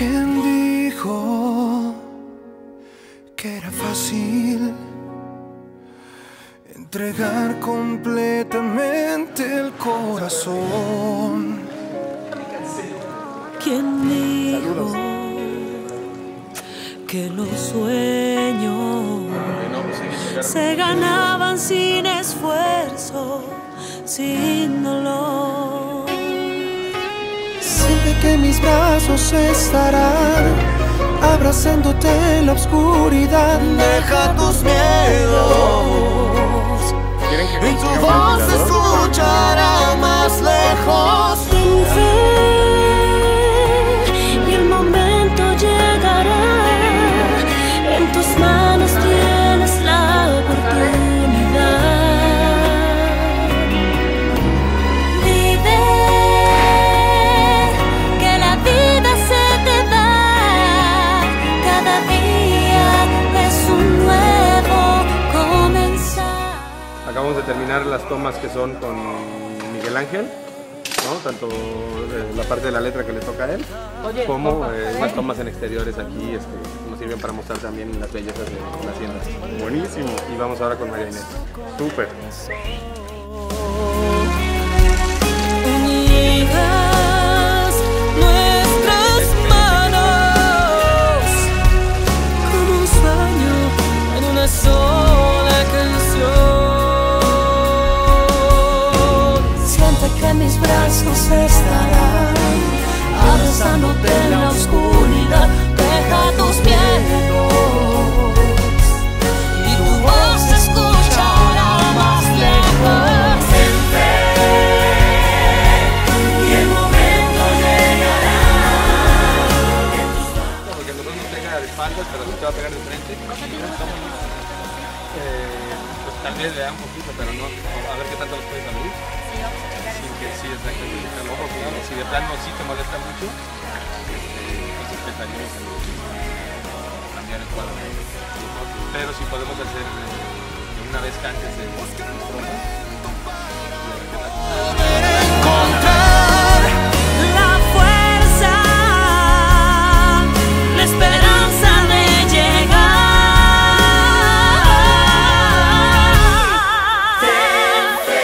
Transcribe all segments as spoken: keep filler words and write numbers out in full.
¿Quién dijo que era fácil entregar completamente el corazón? ¿Quién dijo que los sueños se ganaban sin esfuerzo, sin dolor? Siente que mis brazos estarán abrazándote en la oscuridad. Deja tus miedos y tu voz se escuchará más lejos. Sin fe, y el momento llegará. En tus manos tienes la oportunidad. Vive, que la vida se te da. Cada día es un nuevo comenzar. Acabamos de terminar las tomas que son con Miguel Ángel, ¿no? Tanto eh, la parte de la letra que le toca a él, como eh, las tomas en exteriores aquí, este, nos sirven para mostrar también las bellezas de la hacienda. Buenísimo. Y vamos ahora con María Inés. Súper. Unidas nuestras manos como un sueño en una sola canción. Siente que mis brazos estarán abrazándote en la oscuridad. Deja tus miedos y tu voz se escuchará más lejos. Sin fe, y el momento llegará. Porque nosotros nos pega de espaldas, pero no te va a pegar de frente. Eh, pues tal vez le da un poquito, pero no, a ver qué tanto los puedes abrir. Sin que sí, exactamente, el ojo, claro. Si de plano sí te molesta mucho, pues intentaríamos cambiar el cuadro. Pero si podemos hacer eh, una vez que antes de Encontrar La fuerza, la esperanza de llegar. Ten fe.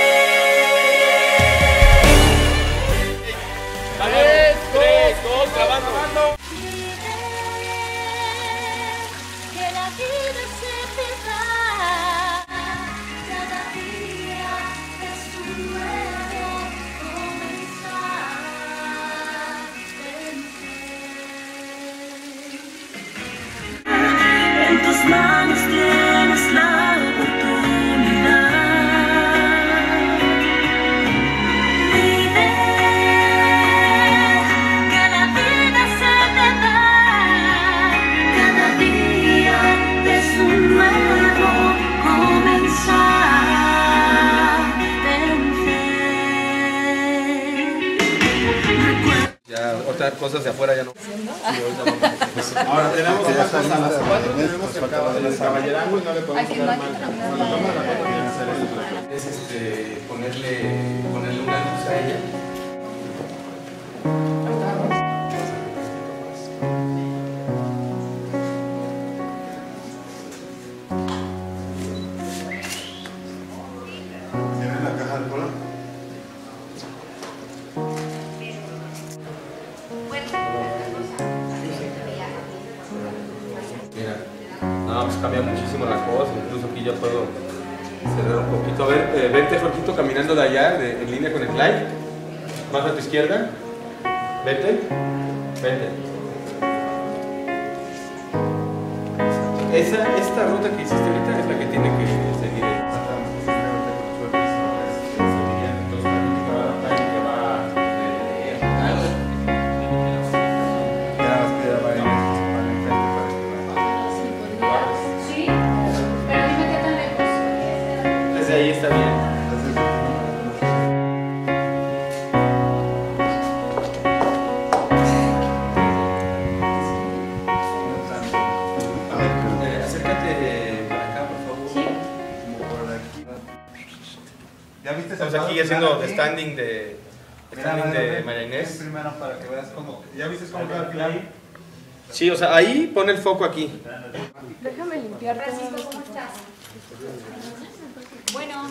tres, tres, dos, grabando, grabando. Que la vida se te da. Cada día es un nuevo comenzar. En tus manos tienes la oportunidad. Vive, que la vida se te da. Cada día es un nuevo comenzar. Ten fe. Ya otras cosas de afuera ya no. Ahora tenemos que hasta las cuatro tenemos que acabar el caballerango y no le podemos dar mal. Cuando toma la foto tiene que ser eso. Es este, ponerle, ponerle una luz a ella. ¿Tienes la caja de cola? Mira, no, pues cambia muchísimo la cosa, incluso aquí ya puedo cerrar un poquito. A ver, eh, vente Jorgito caminando de allá, de, en línea con el slide. Más a tu izquierda. Vete, vete. Esa, esta ruta que hiciste ahorita es la que tiene que seguir. Sí, pero dime qué tan lejos. Desde ahí está bien. ¿Ya viste? Estamos aquí haciendo standing de standing de María Inés. Primero para que veas cómo. ¿Ya viste cómo queda al final? Sí, o sea, ahí pone el foco aquí. Déjame limpiar. Francisco, ¿cómo estás? Bueno.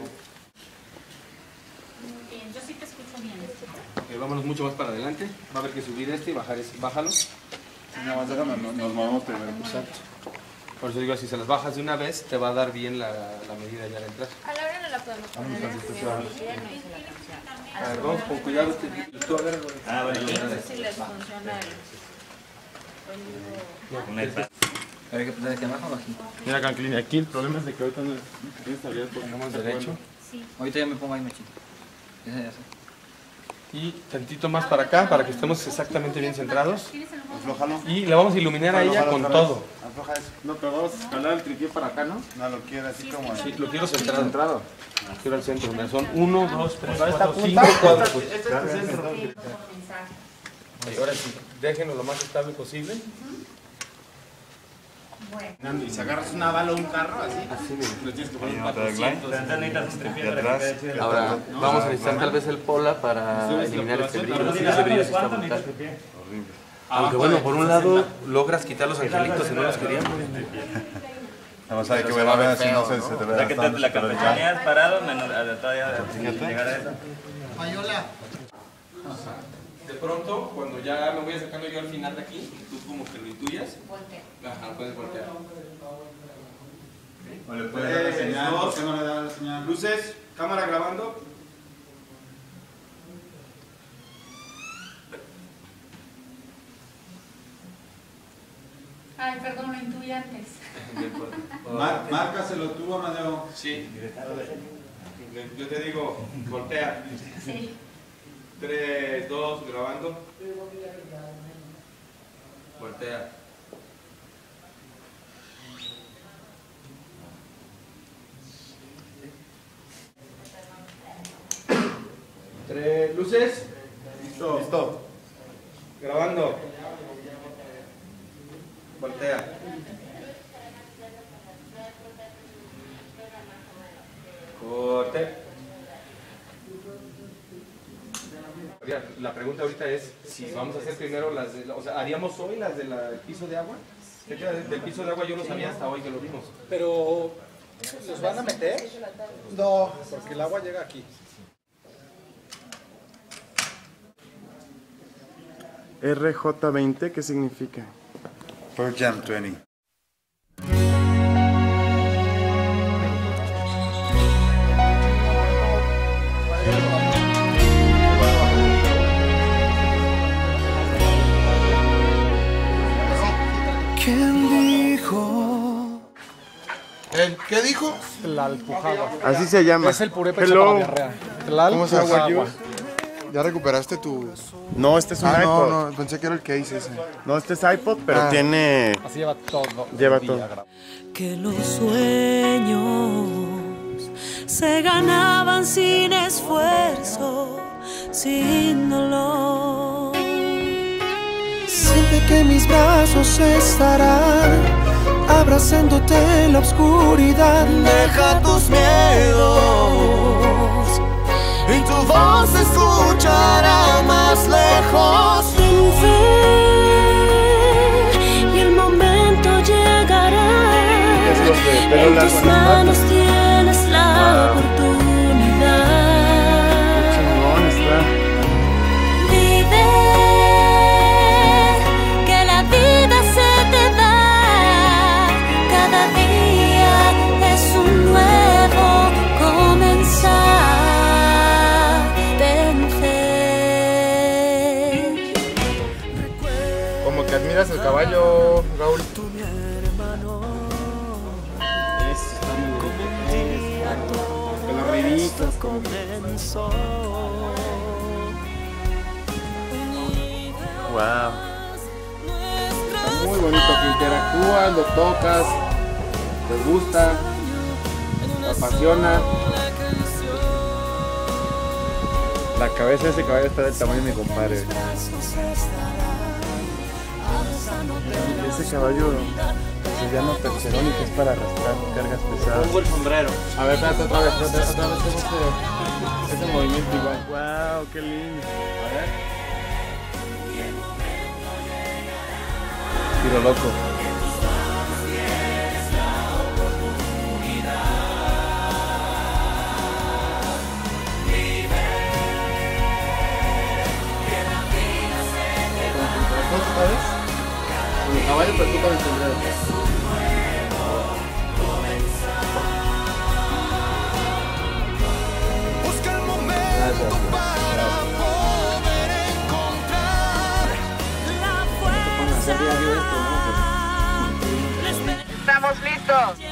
Bien, yo sí te escucho bien. Eh, vámonos mucho más para adelante. Va a haber que subir este y bajar ese. Bájalo. Sí, nada más déjame, nos, nos movemos primero. Exacto. Por eso digo, si se las bajas de una vez, te va a dar bien la, la medida ya al entrar. A la hora no la podemos poner. A ver, vamos con cuidado. Este, tú agarra. Ah, bueno, No sé si les funciona el... con el pa- A ver, ¿qué que abajo o aquí? Mira, Canclini, aquí el problema es de que ahorita no tienes habilidad porque no más Derecho. Ahorita ya me pongo ahí machito. Esa ya sé. Y tantito más para acá, para que estemos exactamente bien centrados. Aflójalo. Y la vamos a iluminar a ella con todo. Afloja eso. No, pero vamos a escalar el tripié para acá, ¿no? No, lo quiero así como... Sí, lo quiero centrado. Centrado. Quiero al centro. Mira, son uno, dos, tres, cuatro, cinco cuadros. Pues. Este es tu centro. Y ahora sí, déjenlo lo más estable posible. Y si agarras una bala o un carro, así, Así mismo. le tienes que poner un Pero patrocito. necesitas estripía para que quede chido. Ahora vamos a necesitar tal vez el pola para eliminar este brillo. Sí, ese brillo sí está ¿Cuánto brutal. necesitas estripía? Aunque bueno, por un lado logras quitar los angelitos si no los queríamos. Vamos a ver que ver a ver si no se, se te O ve sea que te la campechaneas parado, menos a todavía llegar a eso. De pronto, cuando ya me voy acercando yo al final de aquí, tú como que lo intuyas. Ajá, puedes voltear. O le puedes dar la señal. Dos. ¿Por qué no le das la señal? Luces, cámara grabando. Ay, perdón, lo intuí antes. Mar- Márcaselo tú, Amadeo. Sí. Yo te digo, voltea. Sí. tres, dos, grabando. Voltea. Tres, luces. Listo. Listo. Grabando. Voltea. Corte. La pregunta ahorita es si vamos a hacer primero las de, o sea, ¿haríamos hoy las del piso de agua? ¿Qué queda del piso de agua? Yo no sabía hasta hoy que lo vimos. Pero, ¿los van a meter? No, porque el agua llega aquí. R J veinte, ¿qué significa? Pearl Jam veinte. ¿Quién dijo? ¿El qué dijo? Tlalpujagua. Así se llama. Es el purépechá Hello. para diarrea. ¿Cómo se llama? Tlalpujagua. ¿Ya recuperaste tu...? No, este es un Ah, iPod. no, no, pensé que era el case ese. No, este es iPod, pero Ah. tiene... Así lleva todo. Lleva el día todo. grabado. Que los sueños se ganaban sin esfuerzo, sin dolor. Siente que mis brazos estarán abrazándote en la oscuridad. Deja tus miedos y tu voz se escuchará más lejos. Ten fe y el momento llegará. En tus manos tienes la oportunidad. Chingón está. Vive, que la vida se te da. Cada día es un nuevo comenzar. Ten fe. Como que admiras el caballo, Raúl. Wow. Está muy bonito que interactúas, lo tocas, te gusta, te apasiona. La cabeza de ese caballo está del tamaño de mi compadre. Ese caballo se llama percherónica, es para arrastrar cargas pesadas. Pongo el sombrero. A ver, espérate otra vez, otra vez, otra vez, ¿cómo se...? Ese movimiento igual. Wow, qué lindo. A ver. Tiro loco. ¿Sabes? Con el caballo, pero tú con el sombrero. Busca el momento para poder encontrar la fuerza. Estamos listos.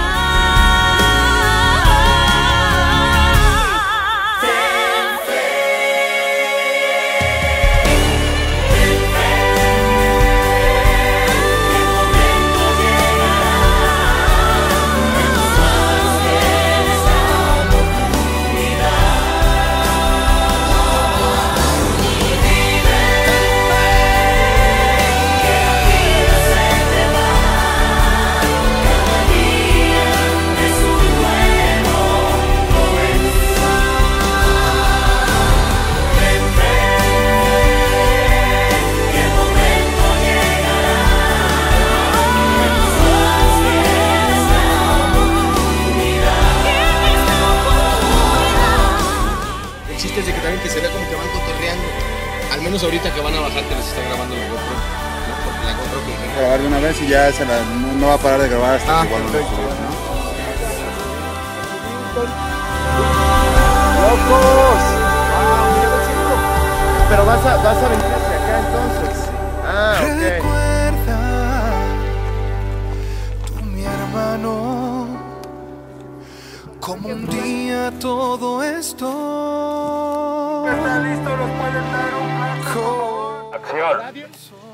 De que también que se vea como que van cotorreando, al menos ahorita que van a bajar que les está grabando la GoPro, ¿no? Porque la GoPro que grabar de una vez y ya se la, no, no va a parar de grabar hasta Ah, que igual no lo perfecto. suba, ¿no? ¡Locos! ¡Wow! Mira, lo siento. Pero vas a, vas a venir hacia acá entonces. Ah, ok. Recuerda, tú mi hermano, como un día todo esto. ¿Están listos? ¿Los pueden dar un paso? Acción.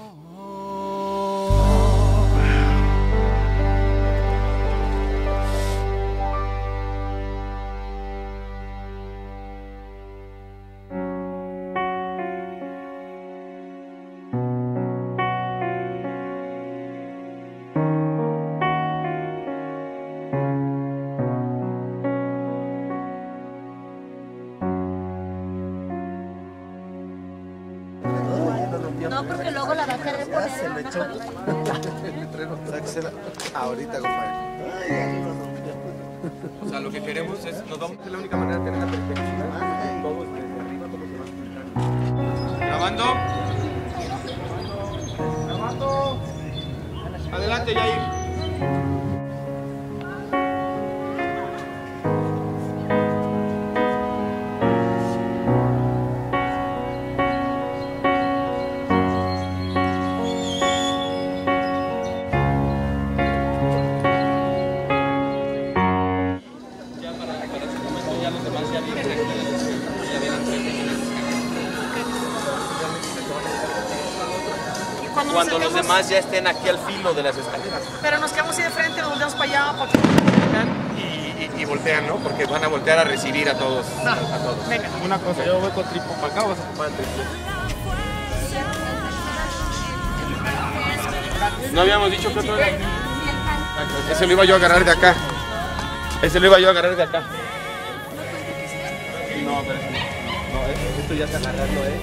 No, porque luego la va a querer poner en una Sáquesela ahorita, compadre. O sea, lo que queremos es, nos vamos, es la única manera de tener la perspectiva. Todos desde arriba, todos se van a Grabando. Grabando. Adelante, Yair. Cuando los demás ya estén aquí al filo de las escaleras. Pero nos quedamos así de frente, nos volteamos para allá. Para... Y, y, y voltean, ¿no? Porque van a voltear a recibir a todos. Ah, a todos. venga. Una cosa, yo voy con tripo para acá o vas a ocupar el tripo. No habíamos dicho que otro era. Ese lo iba yo a agarrar de acá. Ese lo iba yo a agarrar de acá. No, pero ese no. No, esto ya está agarrando, ¿eh?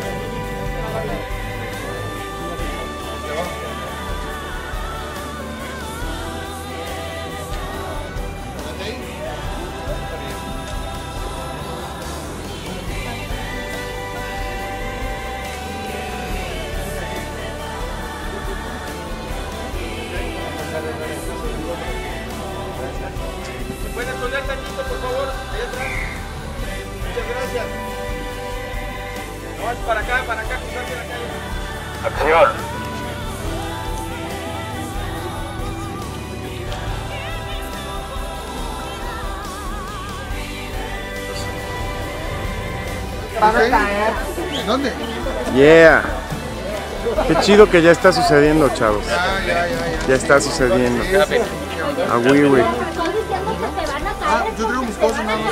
¿Se pueden esconder tantito, por favor? Allá atrás. Muchas gracias. No, es para acá, para acá, cruzarse la calle. Acción. ¿Dónde? Yeah. Qué chido que ya está sucediendo, chavos. Ya está sucediendo. A Wiwi. Ah, yo traigo mis cosas, nada más.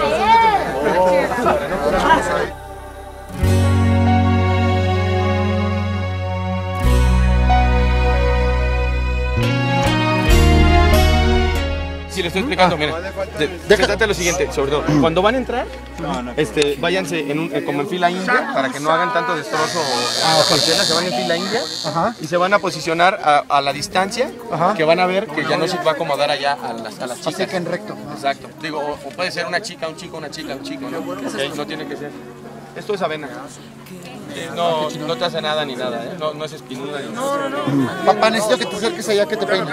Si le estoy explicando, mira. Se trata de lo siguiente, sobre todo, cuando van a entrar, este, váyanse en un, eh, como en fila india, para que no hagan tanto destrozo a la parcela, se van en fila india y se van a posicionar a, a la distancia, que van a ver que ya no se va a acomodar allá a las, a las chicas. Así que en recto. Exacto. Digo, o, o puede ser una chica, un chico, una chica, un chico, ¿no? Okay, no tiene que ser. Esto es avena. Eh, no, no te hace nada ni nada, ¿eh? No, no es espinuda ni nada. No, no, no. Papá, necesito que te acerques allá, que te peines.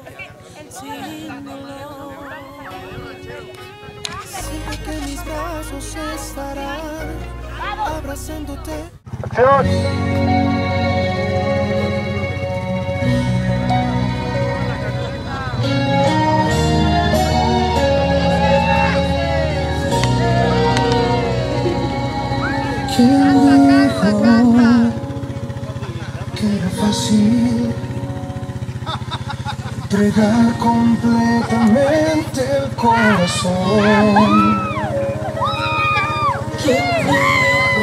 Siente que mis brazos estarán abrazándote. ¡Acción! ¿Quién dijo que era fácil entregar completamente el corazón? ¿Quién dijo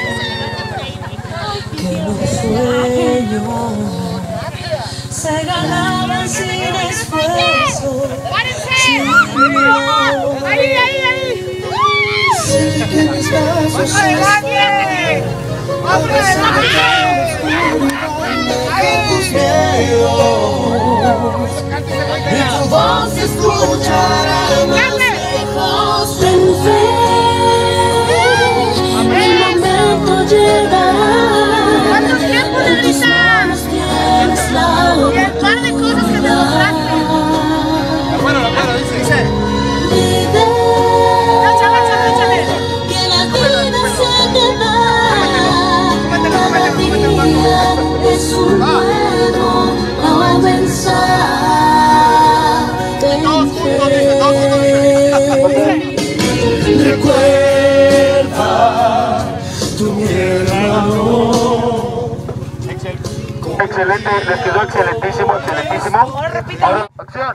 que los sueños se ganaban sin esfuerzo? Sin miedo. ¡Ahí, ahí, ahí! Sé que mis brazos están abrazándote de tus miedos. Y tu voz se escuchará más lejos. Ten fe, el momento llegará. ¿Cuánto tiempo necesitas? Tienes la Y el par de cosas que te mostraste. Bueno, la mano dice, dice. Que la vida se te va. Cada día es un nuevo comenzar. Ten fe. Recuerda tu hermano. Excelente, les quedó excelentísimo, excelentísimo. Ahora, acción.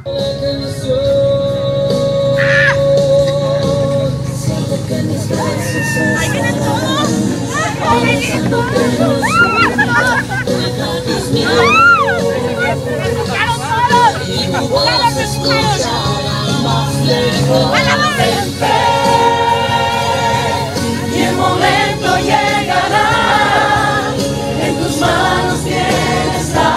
Que mis brazos están abrazándote los sueños. Y tu voz se escuchará más lejos. Ten fe, y el momento llegará. En tus manos tienes la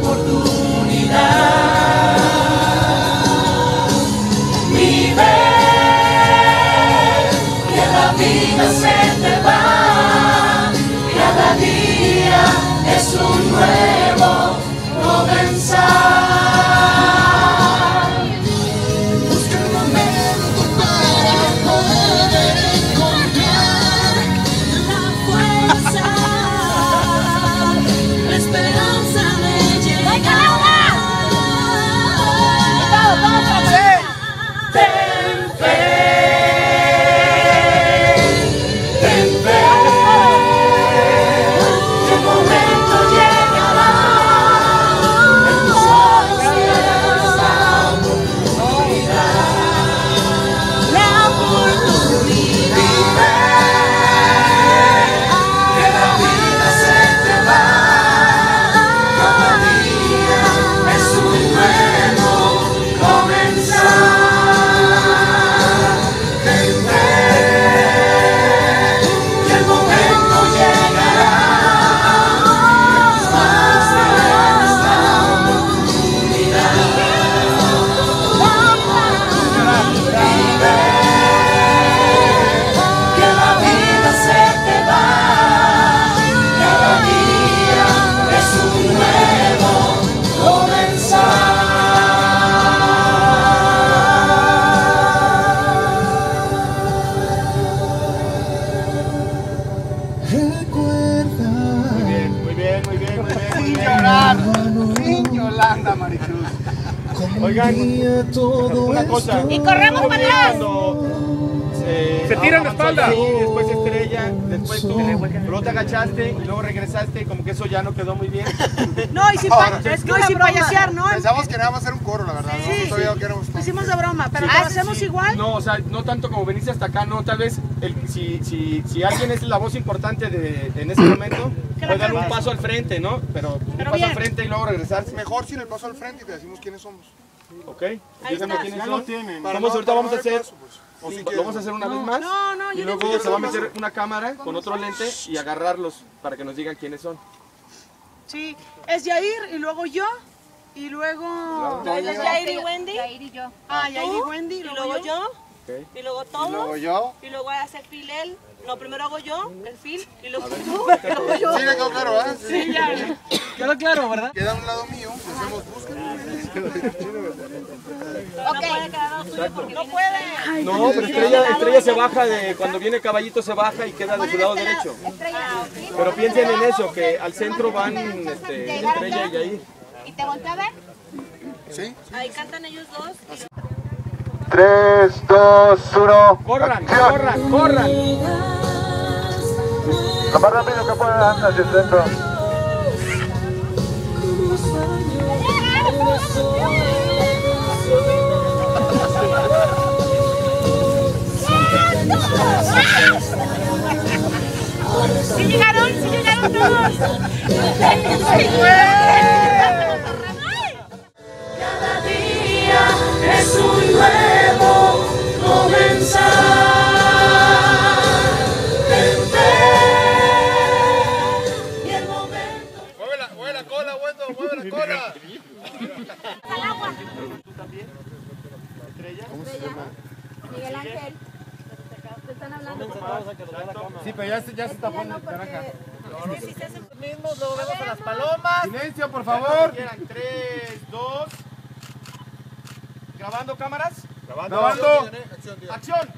oportunidad. Vive. La vida se te va, cada día es un nuevo comenzar. Busca el momento para poder encontrar la fuerza, la esperanza de llegar. Ten fe. Oigan, una cosa. Y corremos para atrás. Se, se tiran de espalda. Sí, después se estrella, después tú, luego te agachaste y luego regresaste, como que eso ya no quedó muy bien. No, y sin, pa es que no, y sin payasear, ¿no? Pensamos que nada más era un coro, la verdad. Sí, no, sí. no queremos... Lo hicimos de broma, pero Sí. ¿lo hacemos Sí. igual? No, o sea, no tanto como veniste hasta acá, no, tal vez el, si, si, si alguien es la voz importante de, en ese momento, puede dar un paso al frente, ¿no? Pero, Pero un paso bien. al frente y luego regresarse. Mejor sin el paso al frente y te decimos quiénes somos. ¿Ok? Ahí Díganme está. quiénes Ya son. lo tienen. Vamos, Para ahorita no- vamos a para no hacer, hacer caso, sí, si lo quieren. vamos a hacer una No. vez más. No, no, yo y luego digo- se va a meter una cámara con otro lente y agarrarlos para que nos digan quiénes son. Sí, es Yair y luego yo y luego... Es Yair y Wendy. Yair y yo. Ah, Yair y Tú, Wendy. Y luego yo. Ok. Y luego todos. Y luego yo. Y luego voy a hacer Phil él. No, primero hago yo, el Phil. Y luego A ver. tú. Y luego yo. Sí, le quedó claro, ¿verdad? Sí, ya. Quedó claro, ¿verdad? Queda a un lado mío, hacemos búsqueda. No puede quedar lado tuyo porque No puede. No, pero Estrella, Estrella se baja de, cuando viene Caballito se baja y queda de su lado derecho. Pero piensen en eso, que al centro van este, Estrella y Yair. ¿Y te volteé a ver? ¿Sí? Ahí cantan ellos dos. tres, dos, uno. Corran, corran, corran. Lo más rápido que puedan hacia el centro. ¡Sí llegaron! ¡Sí llegaron todos! Cada día es un nuevo comenzar. Vente, y el momento. Mueve la, mueve la cola, Wendo, mueve la cola. ¿Tú también? ¿Estrella? ¿Cómo se llama? Miguel Ángel. Te están hablando. Sí, pero ya se, ya se tapó en el naranja. Mismos, luego vemos a las palomas. Silencio, por favor. Quieran tres, dos. ¿Grabando cámaras? Grabando. Grabando. ¡Acción!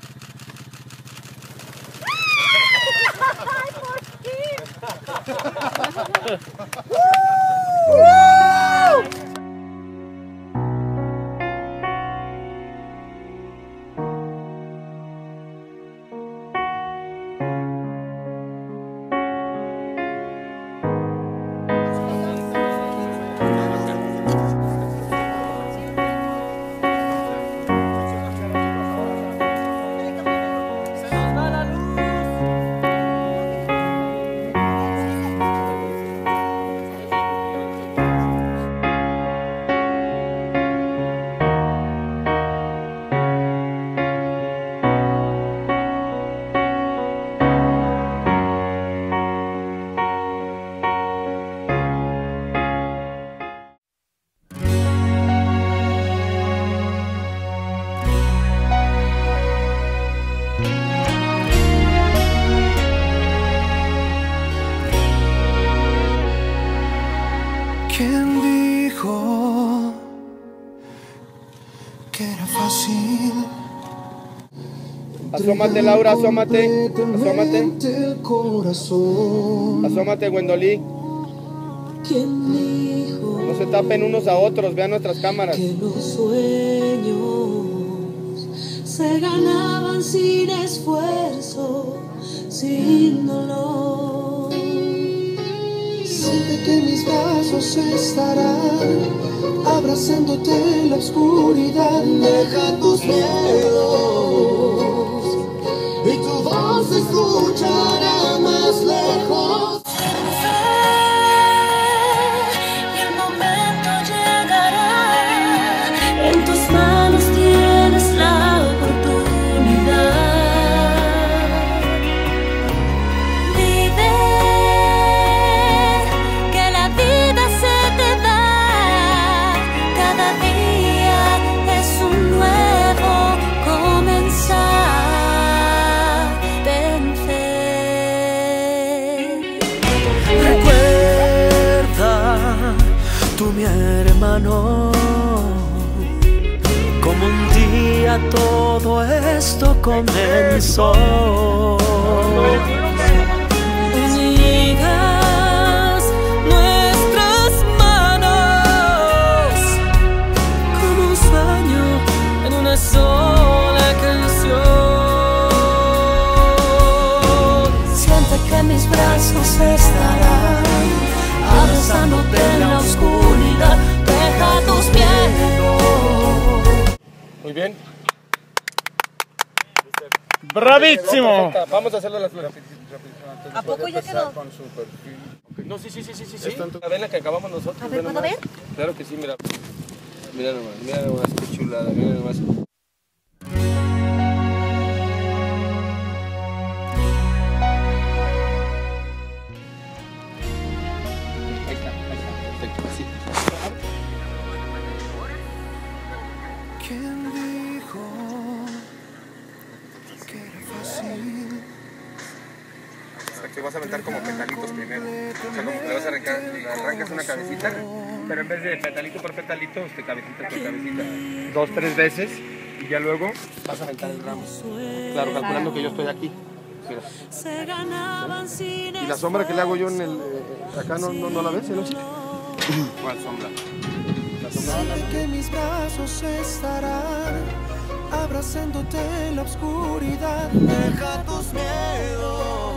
¿Quién dijo que era fácil? Asómate, Laura, asómate. Asómate. El corazón. Asómate, Wendolí. ¿Quién dijo No se tapen unos a otros, vean nuestras cámaras. que los sueños se ganaban sin esfuerzo, sin dolor? Siente que mis brazos estarán abrazándote en la oscuridad. Deja tus miedos y tu voz se escuchará más lejos. Y el momento llegará. En tus manos tienes la oportunidad. Vive, que la vida se te da. Cada día es un nuevo comenzar. Ten fe. Recuerda, tú mi hermano, como un día todo esto comenzó. Unidas nuestras manos, como un sueño en una sola canción. Siente que mis brazos estarán abrazándote en la oscuridad. Deja tus miedos. Muy bien. ¡Bravísimo! Vamos a hacerlo las flores. ¿A poco ya quedó? No, sí, sí, sí, sí, sí. sí. Está en tu- La vela que acabamos nosotros. A ver, ve ¿puedo nomás. ver? Claro que sí, mira. Mira nomás, mira nomás, qué chulada, mira nomás. Ahí está, ahí está, perfecto, así. ¿Quién dijo que era fácil? Que vas a aventar como petalitos primero. O sea, como que le vas a arrancar, le arrancas una cabecita, pero en vez de petalito por petalito, este cabecita por cabecita, dos, tres veces, y ya luego vas a aventar el ramo. Claro, calculando que yo estoy aquí. Mira. ¿Y la sombra que le hago yo en el eh, acá no, no, no la ves, ¿no? ¿Cuál sombra? La sombra. Sé que mis brazos estarán abrazándote en la oscuridad. Deja tus miedos.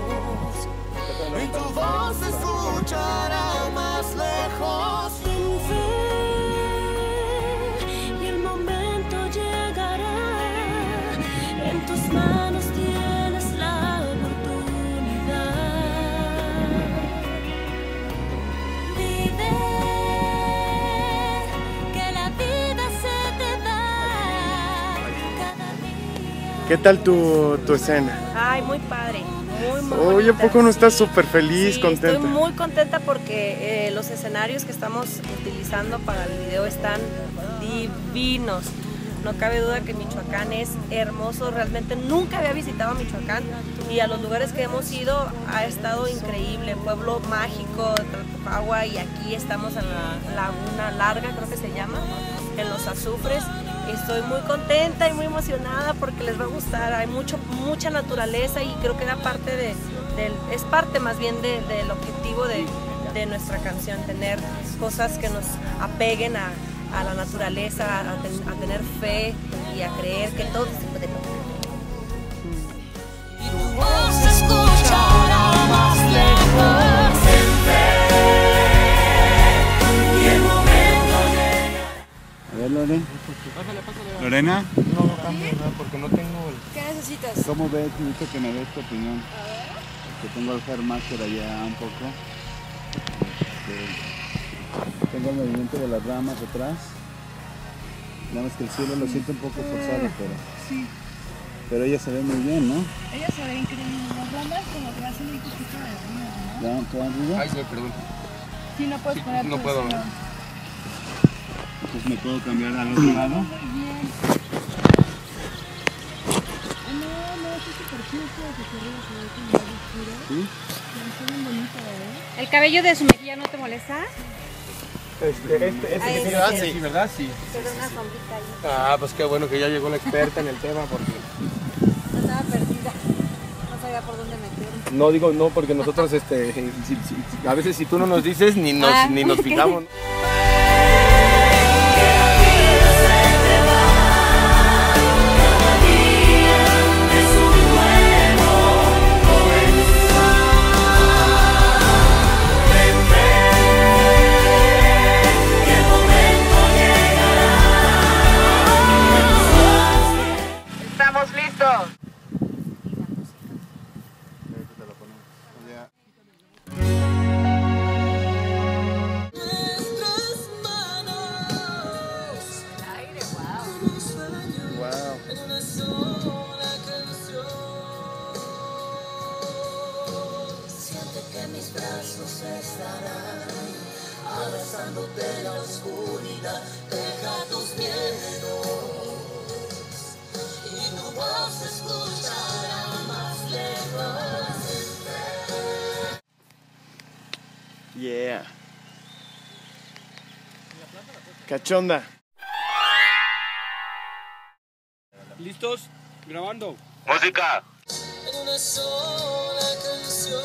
Y tu voz se escuchará más lejos. Ten fe, y el momento llegará. En tus manos tienes la oportunidad. Vive, que la vida se te da cada día. ¿Qué tal tu, tu escena? Ay, muy padre. Muy, muy Oye, ¿a bonita. poco no estás súper feliz, Sí, contenta? estoy muy contenta porque eh, los escenarios que estamos utilizando para el video están divinos. No cabe duda que Michoacán es hermoso. Realmente nunca había visitado Michoacán y a los lugares que hemos ido ha estado increíble. Pueblo mágico, Tlalpujahua, y aquí estamos en la Laguna Larga, creo que se llama, en Los Azufres. Estoy muy contenta y muy emocionada porque les va a gustar. Hay mucho, mucha naturaleza y creo que era parte de, de es parte más bien de, del objetivo de, de nuestra canción, tener cosas que nos apeguen a, a la naturaleza, a, ten, a tener fe y a creer que todo se puede lograr. Tu voz se escuchará más lejos. Y el momento llega. A ver, Lorena. Pásale, pásale. ¿Lorena? No, no cambio nada porque no tengo el... ¿Qué necesitas? ¿Cómo ves? Necesito que me des tu opinión. Que tengo el Hairmaster allá un poco. Este, tengo el movimiento de las ramas atrás. Nada más que el cielo lo siento un poco forzado, pero... Sí. Pero ella se ve muy bien, ¿no? Ella se ve increíble. Las ramas como que hacen un poquito de ruido, ¿no? ¿Ya? ¿Todo arriba? Ay, sí, perdón. Sí, no puedes Sí, poner no tu puedo, vestido. ¿no? Entonces me puedo cambiar al otro lado. Muy bien. No, no, es súper chido que se arriba se ve como más oscuro. ¿Sí? Está bien bonito, ¿eh? ¿El cabello de su mejilla no te molesta? Este, este, este Ay, que tiene sí. así, ¿verdad? Sí. Se ve una sombrita ahí. Ah, pues qué bueno que ya llegó la experta en el tema porque... No estaba perdida. No sabía por dónde meterme. No digo no porque nosotros este, si, si, a veces si tú no nos dices ni nos, Ah, ni nos ok. fijamos. Estamos listos. Siente que mis brazos estarán abrazándote en la oscuridad. Deja tus miedos y tu voz se escuchará más lejos. Yeah. Cachonda. ¿Listos? Grabando. Música. En una sola canción.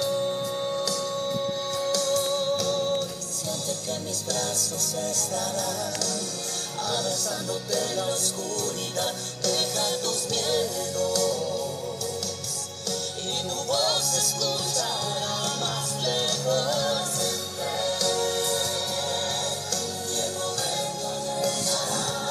Siente que mis brazos estarán abrazándote en la oscuridad. Deja tus miedos y tu voz se escuchará más lejos. Y el momento llegará.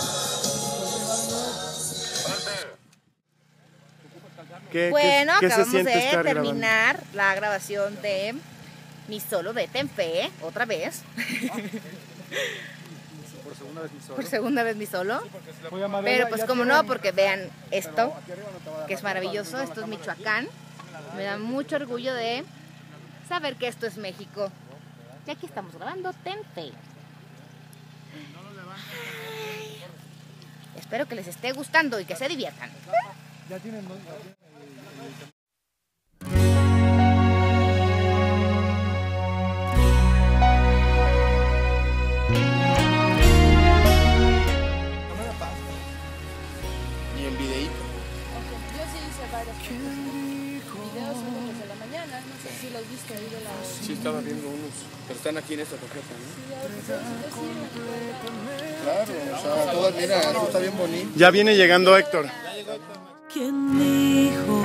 ¿Qué, Bueno, qué, qué se acabamos siente de estar grabando? terminar la grabación de Mi Solo Vete en Fe, otra vez. segunda vez mi solo. Por segunda vez mi solo. Sí, porque si la... Pero pues como no, porque vean esto, que es maravilloso, esto es Michoacán. Me da mucho orgullo de saber que esto es México. Y aquí estamos grabando Tempe. Espero que les esté gustando y que se diviertan. Ya tienen... Y en videíto. Yo sí hice varios videos desde la mañana, no sé si los viste ahí de la... Sí, estaba viendo unos, pero están aquí en esta tarjeta, ¿no? Claro, o sea, todas, mira, esto está bien bonito. Ya viene llegando Héctor. ¿Quién dijo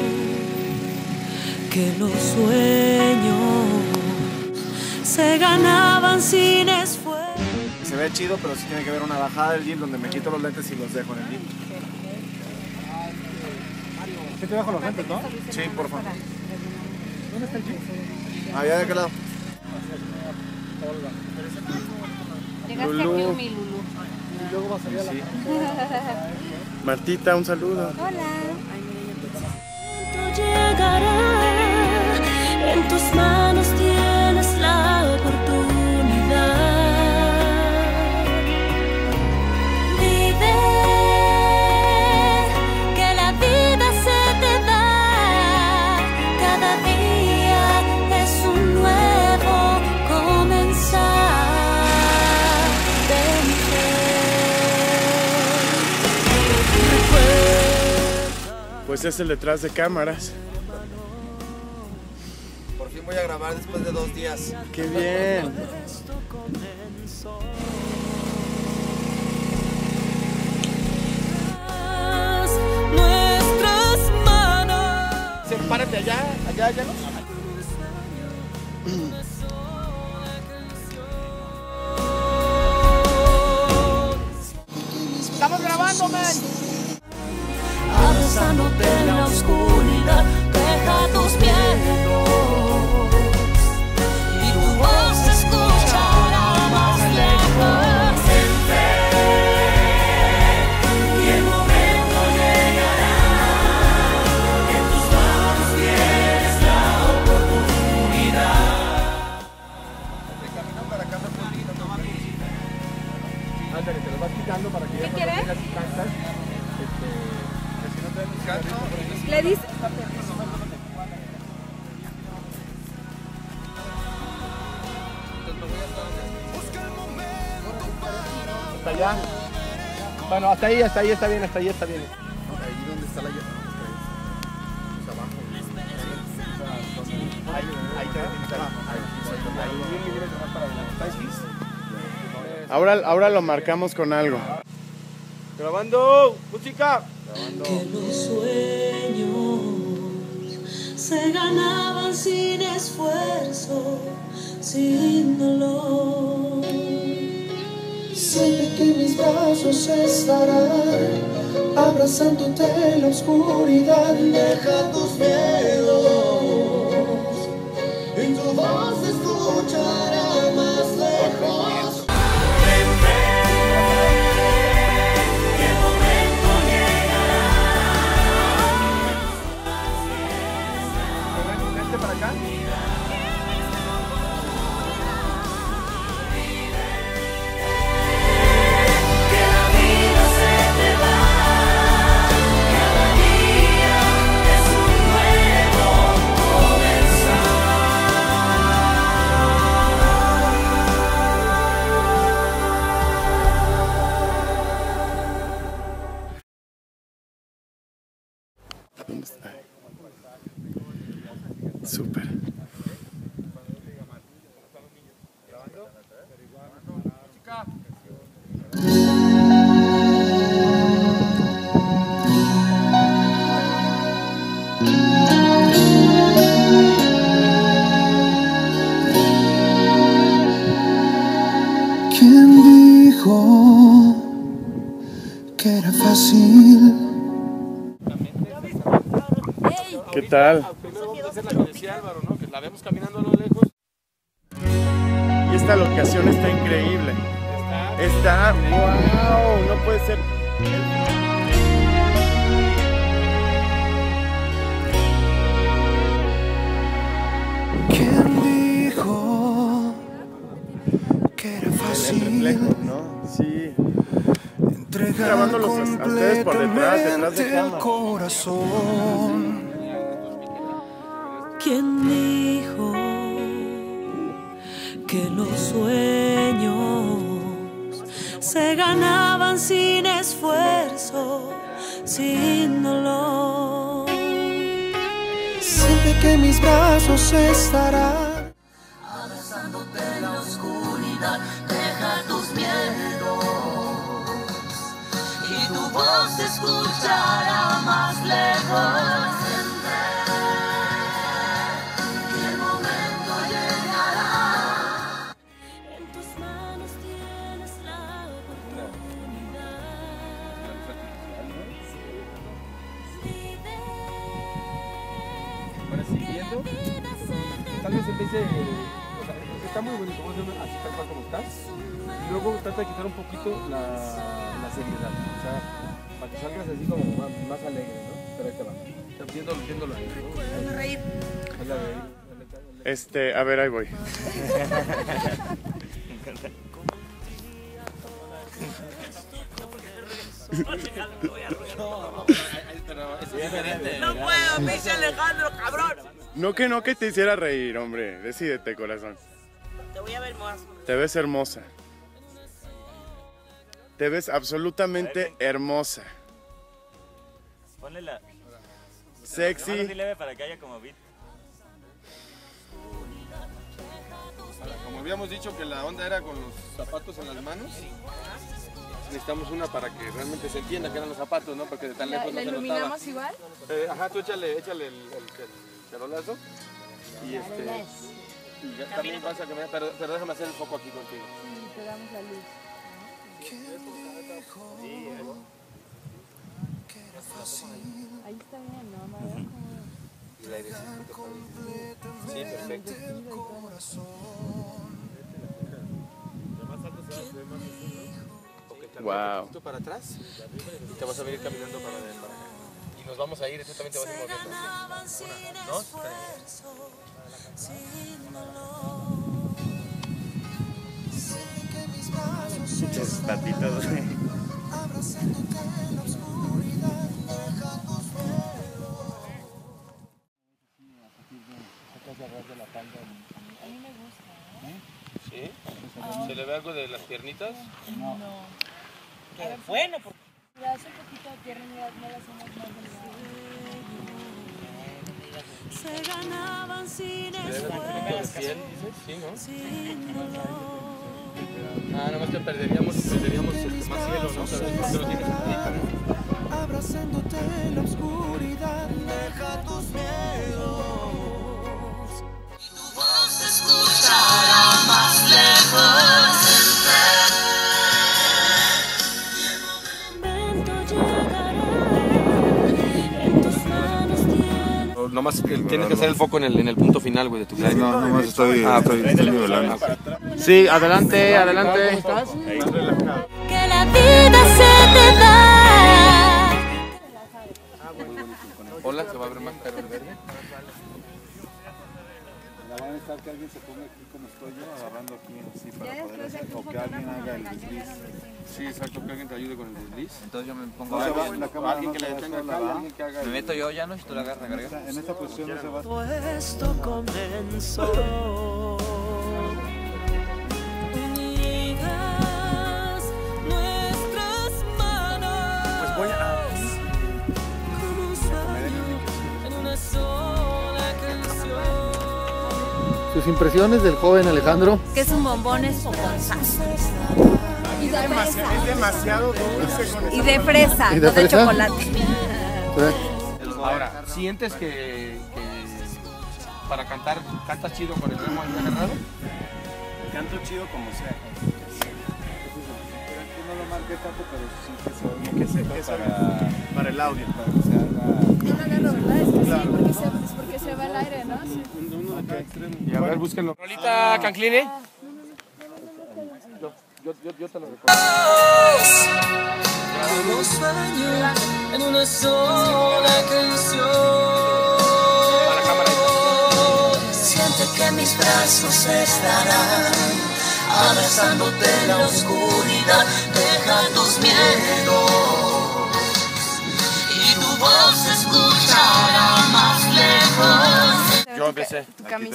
que los sueños se ganaban sin esfuerzo? Se ve chido, pero sí tiene que haber una bajada del jeep donde me quito los lentes y los dejo en el jeep. ¿Qué te dejo los lentes, no? Sí, por favor. ¿Dónde está el jeep? Allá de aquel lado. Llegaste Lulú. aquí, mi Lulú. Y luego va a salir a la... Sí. Martita, un saludo. Hola. Llegará, en tus manos tienes la oportunidad. Vive, que la vida se te da. Cada día es un nuevo comenzar. Pues es el detrás de cámaras. Por fin voy a grabar después de dos días. ¡Qué bien! Nuestras manos. Sí, párate allá, allá, allá, ¿no? Estamos grabando, man. Abrazándote en la oscuridad, deja tus miedos y tu voz se escuchará más lejos. En fe, y el momento llegará, en tus manos tienes la oportunidad. Caminan para acá, no poquito, no más. Ándale, te lo vas quitando para que ya ¿Qué quieres? tengas distancias. Le dice... Hasta allá. Bueno, hasta ahí, hasta ahí está bien, hasta ahí está bien. Ahí donde está la llave. Ahí, ahí está. Ahí, diez milímetros más para adelante. ¿Está ahí? Ahora, ahora lo marcamos con algo. Grabando, música. Que los sueños se ganaban sin esfuerzo, sin dolor. Siente que mis brazos estarán abrazándote en la oscuridad. Deja tus miedos, y tu voz se escuchará más lejos. Para acá. ¿Dónde está? Súper. ¿Quién dijo que era fácil? ¿Qué tal? Primero vamos a hacer la que decía Álvaro, ¿no? Que la vemos caminando a lo lejos. Y esta locación está increíble. Está, wow, no puede ser. ¿Quién dijo que era fácil? El reflejo, ¿no? Sí. Grabándolos a, a ustedes por detrás, detrás de cámara. Corazón. ¿Quién dijo que los sueños se ganaban sin esfuerzo, sin dolor? Siente que mis brazos estarán abrazándote en la oscuridad, deja tus miedos y tu voz se escuchará más lejos. Y el momento llegará. En tus manos tienes la oportunidad. Ahora siguiendo, tal vez en vez de, o sea, está muy bonito, vamos a hacer así tal cual como estás, y luego trata de quitar un poquito la, la seriedad, o sea, para que salgas así como más, más alegre, ¿no? Pero ahí te va, está viéndolo, viéndolo ahí, ¿no? Hazme reír. Hazla reír. Este, a ver, ahí voy. No puedo, pinche Alejandro, cabrón. No que no que te hiciera reír, hombre. Decídete, corazón. Te voy a ver más. Te ves hermosa. Te ves absolutamente hermosa. Ponle la... Sexy. La mano así leve para que haya como beat. Ahora, como habíamos dicho que la onda era con los zapatos en las manos, necesitamos una para que realmente se entienda que eran los zapatos, ¿no? Porque de tan lejos no se notaba. ¿La iluminamos igual? Eh, ajá, tú échale, échale el, el, el charolazo y este y ya también pasa que me, pero, pero déjame hacer el foco aquí contigo. Sí, te damos la luz. Ahí está bien, ¿no? María? Y el airecito. Sí, perfecto. Wow. Un poquito para atrás y te vas a venir caminando para allá, para acá. Y nos vamos a ir, tú también te vas a ir moviendo. Una, dos, tres. Muchos patitos. A mí me gusta, ¿eh? ¿Sí? ¿Se le ve algo de las piernitas? No. Qué bueno, porque... Le das un poquito de pierna y no le hacemos más delgado. Se ganaban sin ¿Se le ve un poquito de piel, dices? Sí, ¿no? Ah, nomás te perderíamos, perderíamos este, más cielo, ¿no? Pero después lo tienes aquí. Abrazándote en la oscuridad, deja tus miedos. Tu voz se escuchará más lejos. Nomás tienes que hacer el foco en el, en el punto final, güey, de tu clave. No, nomás estoy, ah, estoy, estoy nivelando. Sí, adelante, adelante. Que la vida se te da. Hola, se va a ver más claro el verde. La van a estar que alguien se ponga aquí como estoy yo, agarrando aquí así para poder hacer, o que alguien haga el desliz. Sí, exacto, que alguien te ayude con el desliz. Entonces yo me pongo... O No se va, alguien, la cámara alguien no que se le va a detenga hacer acá y nada. alguien que haga Me el... meto yo ya, ¿no? Si tú la agarras, En esta, en esta posición no se va a... Todo esto comenzó. Unidas nuestras manos. Pues voy a... Como un sueño en una sola canción. Sus impresiones del joven Alejandro. Que es un bombón esponjoso. Y de fresa. Es demasiado dulce con Y de fresa, ¿Y de no de fresa? chocolate. Ahora, ¿sientes que, que para cantar, cantas chido con el remo ahí agarrado? Canto chido como sea. No lo marqué tanto, pero sí que se Como que se, para, para el audio. para que se haga... No lo agarro, ¿verdad? Es que sí, porque se, es porque se va el aire, ¿no? Sí. Y a ver, búsquenlo. Rolita, Cancline. Yo, yo, yo te lo recuerdo. Como sueño en una sola canción. Siente que mis brazos estarán abrazándote en la oscuridad. Deja tus miedos y tu voz se escuchará más lejos. Yo empecé. Tu camisa.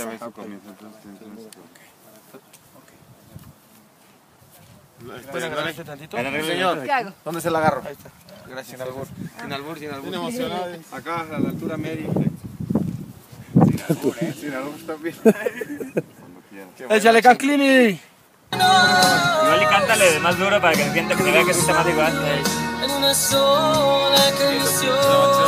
¿Pueden agarrarse tantito? Señor, ¿Qué hago? ¿Dónde se la agarro? Ahí está. Gracias. Sin albur, sin albur, sin albur. Bien emocionado. Acá, a la altura media. Sin albur también. ¡Échale, Canclini! Igual y cántale de más duro para que se sienta que se vea que sí está más igual. En una sola canción.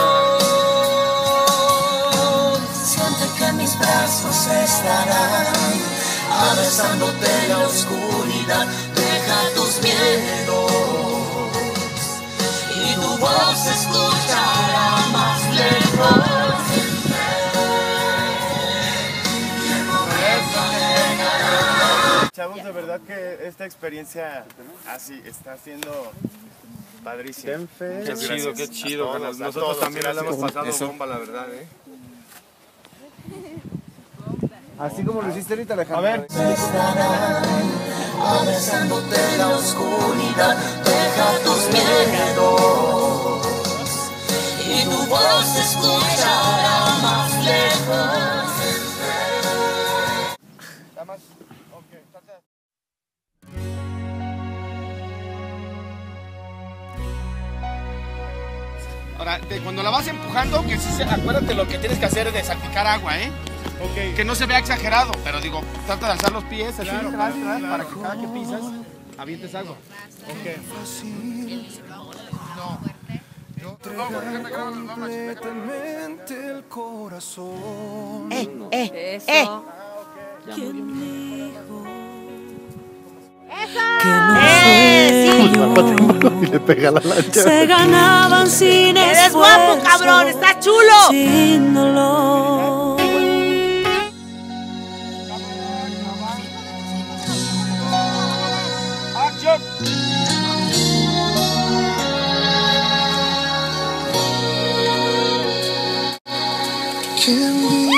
Siente que mis brazos estarán abrazándote en la oscuridad. Deja tus miedos y tu voz se escuchará más lejos. Chavos, de verdad que esta experiencia así está siendo padrísima. Qué chido, qué chido. Todos, Bueno, a nosotros todos, también la gracias. hemos pasado Eso. bomba, la verdad, ¿eh? Así como lo hiciste ahorita, Alejandro. A ver. Estarán abrazándote en la oscuridad. Deja tus miedos y tu voz se escuchará más lejos. Ahora, de- cuando la vas empujando, que sí se, acuérdate lo que tienes que hacer es de salpicar agua, ¿eh? Ok. Que no se vea exagerado, pero digo, trata de alzar los pies así, Claro, tras, claro, tras, claro. para que cada que pisas, avientes agua. Completamente el corazón. Eh, eh, Eso. eh. Y le pega la lancha. Se ganaban sin Eres esfuerzo, guapo, cabrón, estás chulo. sin dolor. ¿Quién dijo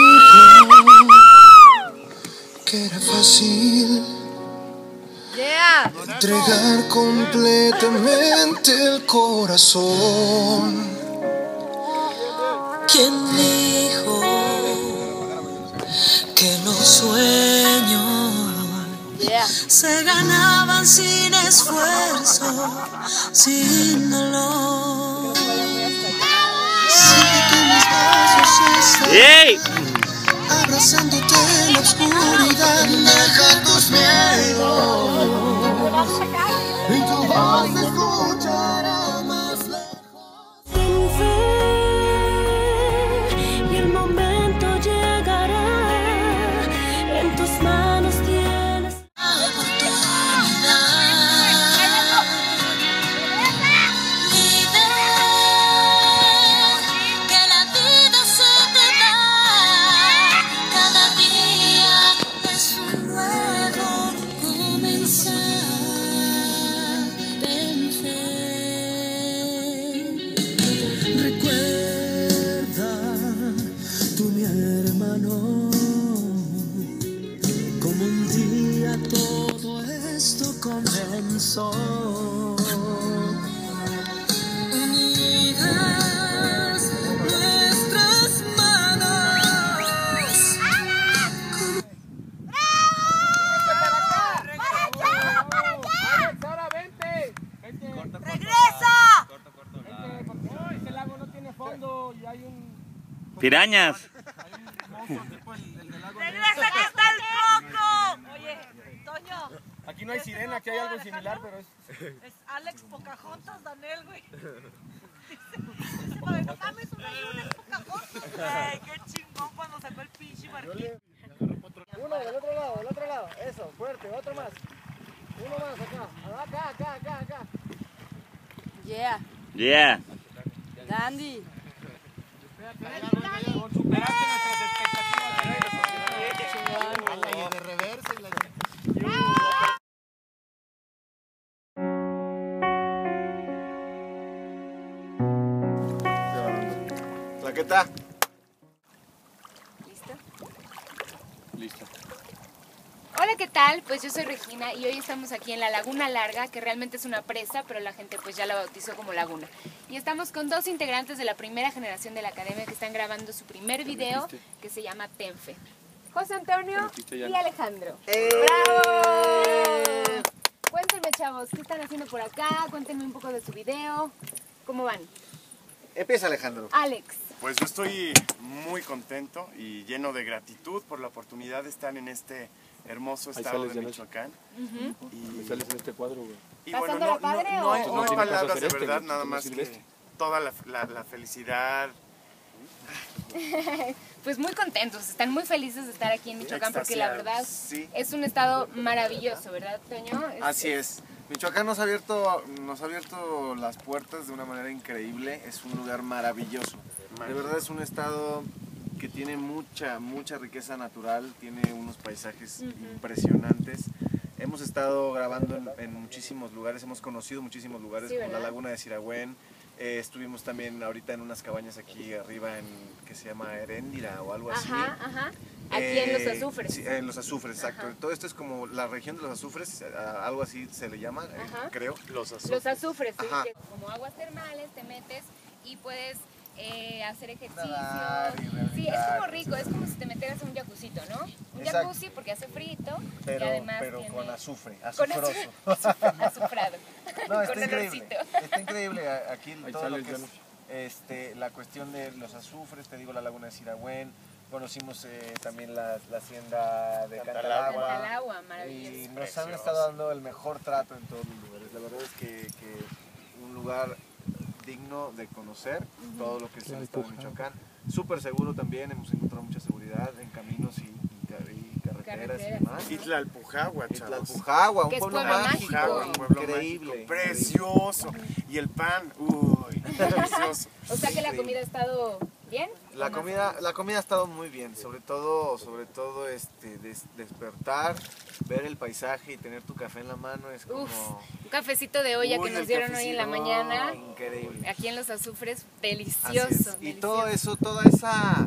que era fácil Yeah. entregar completamente el corazón? ¿Quién dijo que los sueños Yeah. se ganaban sin esfuerzo, sin dolor? Sigue que mis brazos están ¡Ey! abrazándote en la oscuridad. Deja tus miedos y tu voz se escuchará más lejos. Sin fe, y el momento llegará. En tus manos tienes la oportunidad. Vive, que la vida se te da. Cada día es un nuevo comenzar. Ven fe. Recuerda, tú mi hermano, como un día todo esto comenzó. Unidas nuestras manos. ¡Ahora vente! ¡Regresa! Ese lago no tiene fondo y hay un Pirañas. monstruo tipo el, el del lago. ¡Regresa que está el coco! Oye, Toño, Aquí no hay sirena, aquí hay algo similar, pero es... es Alex Pocahontas, Daniel, güey. Dice, dice, no mames, una y una es Pocahontas. Güey, qué chingón cuando sacó el pinche barquito. Uno del otro lado, del otro lado. Eso, fuerte, otro más. Uno más acá. Acá, acá, acá, acá. Yeah, Yeah. Dandy. Superaste nuestras expectativas. De reversa y la Chaqueta. ¿Listo? Listo. Hola, ¿qué tal? Pues yo soy Regina y hoy estamos aquí en la Laguna Larga, que realmente es una presa, pero la gente pues ya la bautizó como laguna. Y estamos con dos integrantes de la primera generación de la academia que están grabando su primer video, que se llama Tenfe. José Antonio y Alejandro. ¡Eh! ¡Bravo! Cuéntenme, chavos, ¿qué están haciendo por acá? Cuéntenme un poco de su video. ¿Cómo van? Empieza Alejandro. Alex. Pues yo estoy muy contento y lleno de gratitud por la oportunidad de estar en este hermoso Ahí estado sales de de Michoacán. Uh-huh. Y Ahí sales en este cuadro, güey. Y bueno, ¿Pasando no, la padre no, no o- hay, o- no hay No, palabras de este, verdad, güey, nada como más que silvestre. toda la, la, la felicidad. Pues muy contentos, están muy felices de estar aquí en Michoacán porque la verdad Sí. es un estado maravilloso, ¿verdad, Toño? Es- Así es. Michoacán nos ha abierto, nos ha abierto las puertas de una manera increíble. Es un lugar maravilloso. De verdad es un estado que tiene mucha, mucha riqueza natural, tiene unos paisajes Ujú. impresionantes. Hemos estado grabando en, en muchísimos lugares, hemos conocido muchísimos lugares, Sí, como la ¿verdad? Laguna de Siragüen. Eh, estuvimos también ahorita en unas cabañas aquí arriba en que se llama Heréndira o algo así. Ajá, ajá. Aquí en Los Eh, Azufres. Sí, en Los Azufres, exacto. Ajá. Todo esto es como la región de Los Azufres, eh, algo así se le llama, eh, Ajá. creo. Los Los azufres, ¿sí? Ajá. Que como aguas termales, te metes y puedes eh, hacer ejercicio. Nadar y Sí, es rehabilitar, como rico, es como si te metieras en un jacucito, ¿no? Un Exacto. jacuzzi porque hace frito Pero, y además pero tiene... con azufre, Con azufroso. azufre, azufrado. No, está Con increíble. olorcito. Está increíble a- aquí Ahí todo sale lo el que es llano. este, la cuestión de los azufres, te digo la Laguna de Siragüen, conocimos eh, también la, la hacienda de Cantalagua. Cantalagua, Y maravilloso. nos han estado dando el mejor trato en todos los lugares. La verdad es que, que un lugar digno de conocer, Ujú. todo lo que es el Claro, estado de Puja. Michoacán. Súper seguro también, hemos encontrado mucha seguridad en caminos y, y car- y carreteras y Carreteras. demás. Y Tlalpujagua, chavos. Tlalpujagua, un Que es pueblo pueblo mágico, Tlalpujagua, un pueblo increíble. mágico, precioso. Y el pan, uy, delicioso. O sea que la Increíble. comida ha estado bien. La ¿O más o comida, menos? la comida ha estado muy bien, sobre todo, sobre todo este, des- despertar, ver el paisaje y tener tu café en la mano es como Uf, un cafecito de olla Uy, que nos el dieron hoy en la cafecito, mañana. increíble. Aquí en Los Azufres, Así delicioso. es. Y delicioso. todo eso, toda esa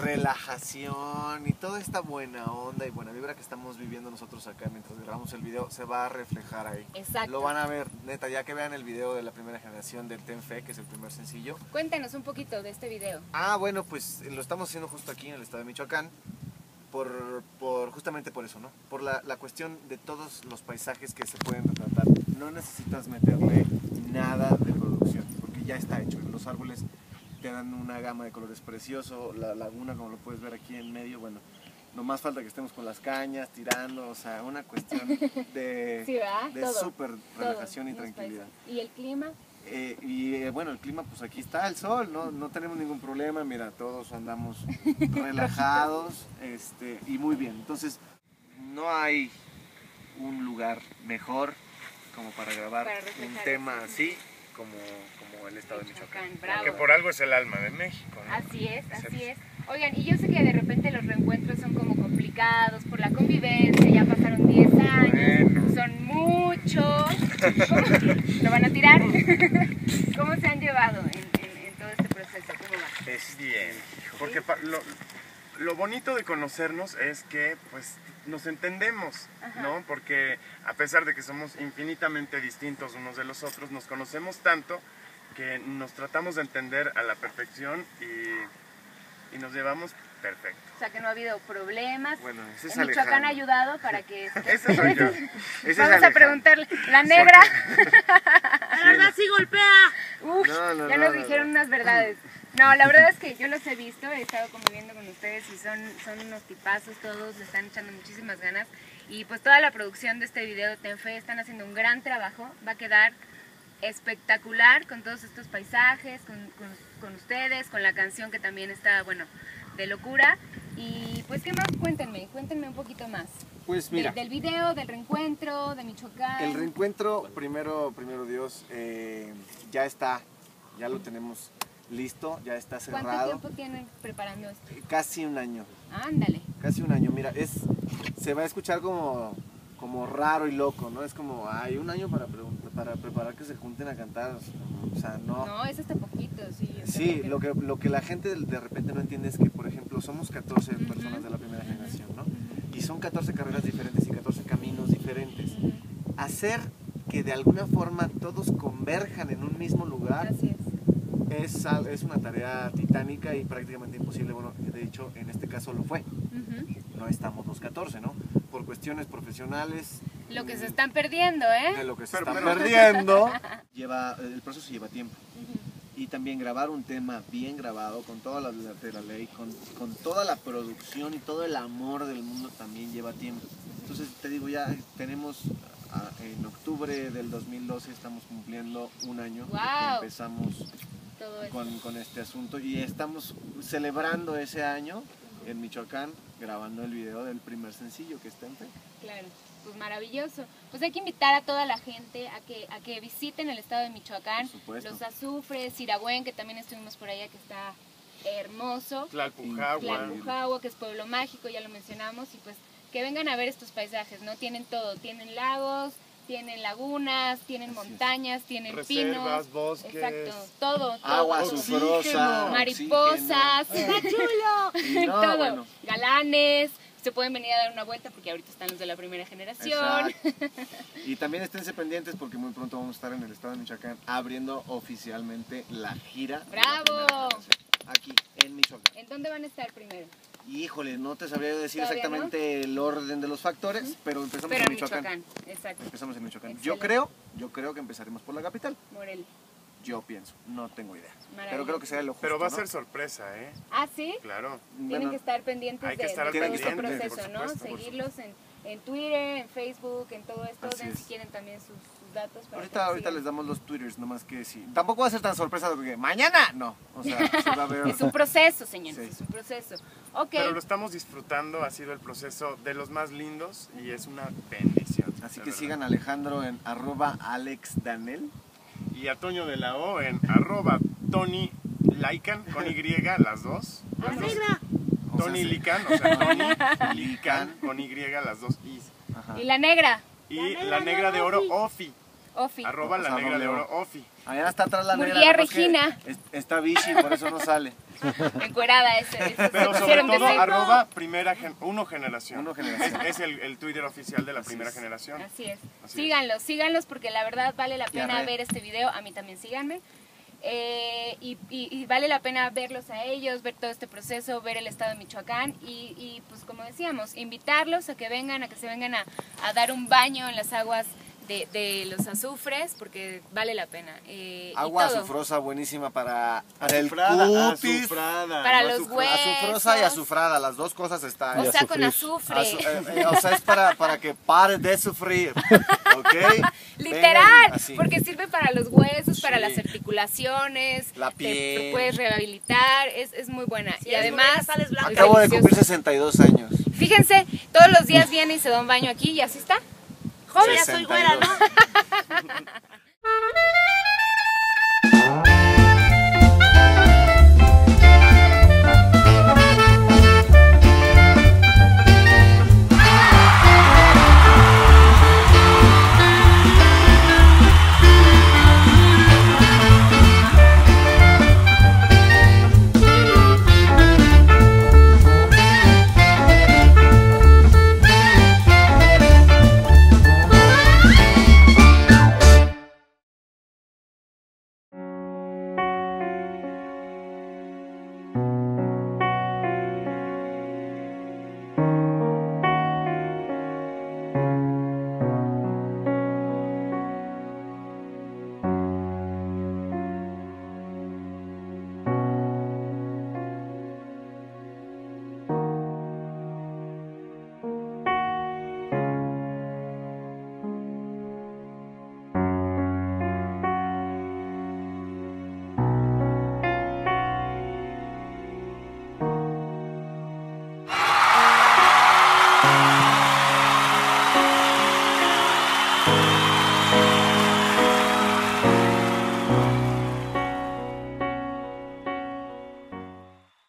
relajación y toda esta buena onda y buena vibra que estamos viviendo nosotros acá mientras grabamos el video se va a reflejar ahí. Exacto. Lo van a ver, neta, ya que vean el video de la primera generación del Tenfe, que es el primer sencillo. Cuéntanos un poquito de este video. Ah, bueno, pues lo estamos haciendo justo aquí en el estado de Michoacán, por, por justamente por eso, ¿no? Por la, la cuestión de todos los paisajes que se pueden retratar. No necesitas meterle nada de producción, porque ya está hecho. Los árboles te dan una gama de colores precioso, la laguna, como lo puedes ver aquí en medio, bueno, nomás falta que estemos con las cañas, tirando, o sea, una cuestión de, Sí, ¿verdad? de Todo, súper relajación y Los tranquilidad. paisajes. ¿Y el clima? Eh, y eh, bueno, el clima, pues aquí está el sol, no, no tenemos ningún problema, mira, todos andamos relajados este, y muy bien. Entonces, no hay un lugar mejor como para grabar Para reflejar un eso. tema así como, como el estado de Michoacán. Michoacán, bravo. Que por algo es el alma de México, ¿no? Así es, así es. Oigan, y yo sé que de repente los reencuentros son como complicados por la convivencia, ya pasaron diez años, son muchos. ¿Cómo? ¿Lo van a tirar? ¿Cómo se han llevado en, en- en todo este proceso? ¿Cómo va? Es bien, porque pa- lo, lo bonito de conocernos es que pues nos entendemos, Ajá. ¿no? Porque a pesar de que somos infinitamente distintos unos de los otros, nos conocemos tanto que nos tratamos de entender a la perfección y, y nos llevamos perfecto. O sea, que no ha habido problemas. Bueno, ese es En Michoacán Alejandro. ha ayudado para que... Ese soy yo. Ese es Vamos a Alejandro. preguntarle. La negra. La verdad sí golpea. Uf, No, no, ya no, nos no, dijeron no. unas verdades. No, la verdad es que yo los he visto, he estado conviviendo con ustedes y son, son unos tipazos todos, le están echando muchísimas ganas. Y pues toda la producción de este video de Tenfe están haciendo un gran trabajo, va a quedar espectacular con todos estos paisajes, con, con, con ustedes, con la canción que también está, bueno, de locura. Y pues, ¿qué más? Cuéntenme, cuéntenme un poquito más. Pues De- mira, del video, del reencuentro, de Michoacán. el reencuentro, primero, primero Dios, eh, ya está, ya lo tenemos listo, ya está ¿Cuánto cerrado. tiempo tienen preparando esto? Casi un año. Ándale. Casi un año, mira, es, se va a escuchar como, como raro y loco, ¿no? Es como, hay un año para preguntar, para preparar que se junten a cantar, o sea, no. No, es hasta poquito, sí. Sí, lo que, lo que la gente de repente no entiende es que, por ejemplo, somos catorce uh-huh. personas de la primera generación, ¿no? Y son catorce carreras diferentes y catorce caminos diferentes. Uh-huh. Hacer que de alguna forma todos converjan en un mismo lugar. Así es. Es, es una tarea titánica y prácticamente imposible. Bueno, de hecho, en este caso lo fue. Uh-huh. No estamos los catorce, ¿no? Por cuestiones profesionales. Lo que se están perdiendo, ¿eh? De lo que se pero, están pero... perdiendo. Lleva, el proceso lleva tiempo. Uh-huh. Y también grabar un tema bien grabado, con toda la de la ley, con, con toda la producción y todo el amor del mundo también lleva tiempo. Entonces, te digo, ya tenemos... En octubre del dos mil doce estamos cumpliendo un año wow. que empezamos con, con este asunto y estamos celebrando ese año en Michoacán grabando el video del primer sencillo que está en fe. Claro, pues maravilloso. Pues hay que invitar a toda la gente a que, a que visiten el estado de Michoacán, los Azufres, Siragüen, que también estuvimos por allá, que está hermoso. Tlalpujahua. Tlalpujahua, que es pueblo mágico, ya lo mencionamos, y pues que vengan a ver estos paisajes, ¿no? Tienen todo, tienen lagos, tienen lagunas, tienen montañas, tienen reservas, pinos, bosques, exacto, todo, todo, agua azufrosa, mariposas, ¡está chulo! No, todo, bueno. Galanes, se pueden venir a dar una vuelta porque ahorita están los de la primera generación. Y también esténse pendientes porque muy pronto vamos a estar en el estado de Michoacán abriendo oficialmente la gira. ¡Bravo! Aquí en Michoacán. ¿En dónde van a estar primero? Híjole, no te sabría decir exactamente no? el orden de los factores, uh-huh. pero empezamos pero en Michoacán. Michoacán. Exacto. Empezamos en Michoacán. Excelente. Yo creo, yo creo que empezaremos por la capital. Morelia. Yo pienso, no tengo idea. Pero creo que será lo justo, Pero va a ¿no? ser sorpresa, ¿eh? ¿Ah, sí? Claro. Tienen bueno, que estar pendientes hay que de, estar de todo este pendiente, proceso, ¿no? supuesto, Seguirlos en, en Twitter, en Facebook, en todo esto. Así Den es. si quieren también sus, sus datos. Para ahorita ahorita les damos los twitters, nomás que sí. Tampoco va a ser tan sorpresa porque mañana no. O sea, se va a ver. Es un proceso, señores, sí. Es un proceso. Okay. Pero lo estamos disfrutando, ha sido el proceso de los más lindos y es una bendición. Así que verdad. Sigan a Alejandro en arroba alexdanel. Y a Toño de la O en arroba Tony Laikan, con Y, las dos. Las dos. Tony Lican, o sea, Tony Lican, con Y, las dos I's. Ajá. ¿Y la negra? Y la negra, la negra de oro, Ofi. Ofi. Arroba la negra de oro, Ofi. Allá está atrás la negra. Murguía Regina. Está bici, por eso no sale. Encuerada ese. ese Pero sobre todo, decir, arroba primera gen, uno generación. Uno generación. Es, es el, el Twitter oficial de la Así primera es. generación. Así es. Así síganlos, es. síganlos porque la verdad vale la pena ver este video. A mí también síganme. Eh, y, y, y vale la pena verlos a ellos, ver todo este proceso, ver el estado de Michoacán y, y pues como decíamos, invitarlos a que vengan, a que se vengan a, a dar un baño en las aguas de, de los azufres, porque vale la pena. Eh, Agua azufrosa buenísima para, para el azufrada, cutis, azufrada, para no los azufra, huesos. Azufrosa y azufrada, las dos cosas están. O sea, con azufre. Azu eh, eh, o sea, es para, para que pare de sufrir, ¿ok? Literal, Vengan, porque sirve para los huesos, sí. para las articulaciones, la piel. Te, te puedes rehabilitar, es, es muy buena. Sí, y además, sales blanca. Acabo de cumplir sesenta y dos años. Fíjense, todos los días viene y se da un baño aquí y así está. Joven, ya soy güera, ¿no?